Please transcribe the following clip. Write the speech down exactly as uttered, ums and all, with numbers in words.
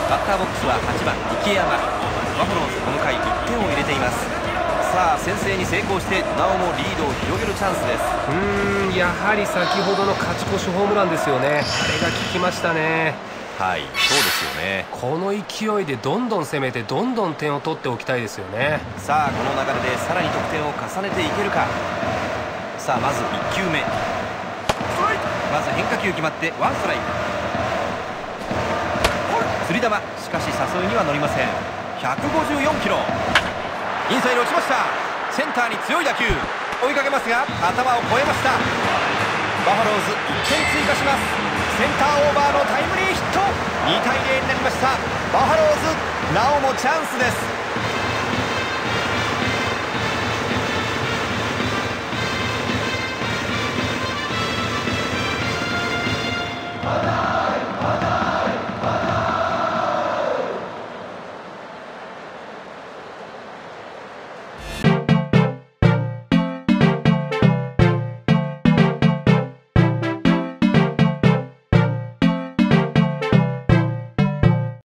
バッターボックスははちばん池山。バファローズこの回いってんを入れています。さあ先制に成功してなおもリードを広げるチャンスです。 うーんやはり先ほどの勝ち越しホームランですよね。あれが効きましたね。 はい、そうですよね。 この勢いでどんどん攻めてどんどん点を取っておきたいですよね。 さあこの流れでさらに得点を重ねていけるか。さあまずいっきゅうめ、まず変化球決まってワンストライク。釣り球、しかし誘いには乗りません。ひゃくごじゅうよんキロ、インサイド落ちました。センターに強い打球、追いかけますが頭を越えました。バファローズいってん追加します。センターオーバーのタイムリーヒット、にたいゼロになりました。バファローズなおもチャンスです。